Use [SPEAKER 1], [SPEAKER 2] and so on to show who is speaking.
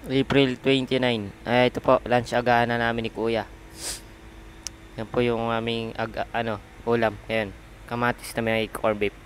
[SPEAKER 1] April 29. Ay, ito po, lunch agahan na namin ni Kuya. Yan po yung aming ulam. Ayan, kamatis na may corned beef.